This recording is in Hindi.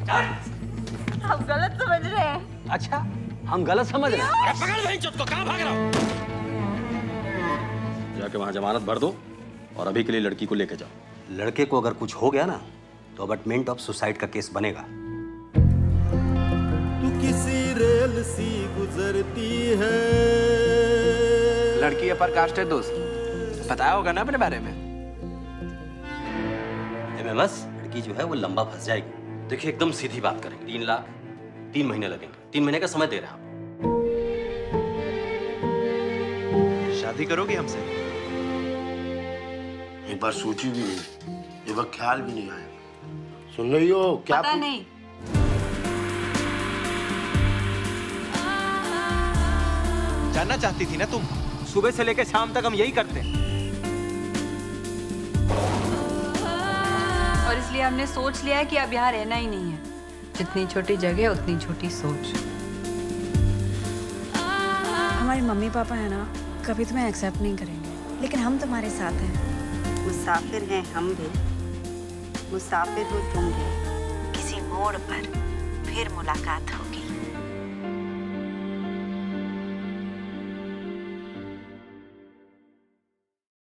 आप गलत समझ रहे हैं। अच्छा, हम गलत समझ रहे हैं? अरे पकड़ भाई चुत को, कहाँ भाग रहा हो? जाके वहां जमानत भर दो और अभी के लिए लड़की को लेके जाओ। लड़के को अगर कुछ हो गया ना तो अबॉर्टमेंट ऑफ सुसाइड का केस बनेगा। तू किसी रेल सी गुजरती है। लड़की अपर कास्ट है दोस्त, बताया होगा ना अपने बारे में। बस लड़की जो है वो लंबा फंस जाएगी। देखिए एकदम सीधी बात करें, 3 लाख 3 महीने लगेंगे। 3 महीने का समय दे रहे हैं आप। शादी करोगी हमसे? एक बार सोची भी नहीं, एक बार ख्याल भी नहीं आया। सुन रही हो क्या? पता नहीं। जानना चाहती थी ना तुम? सुबह से लेकर शाम तक हम यही करते हैं। और इसलिए हमने सोच लिया है कि अब यहाँ रहना ही नहीं है। जितनी छोटी जगह उतनी छोटी सोच। हमारे मम्मी पापा है ना, कभी तुम्हें एक्सेप्ट नहीं करेंगे, लेकिन हम तुम्हारे साथ हैं। मुसाफिर हैं हम भी, मुसाफिर हो तुम भी। किसी मोड़ पर फिर मुलाकात होगी।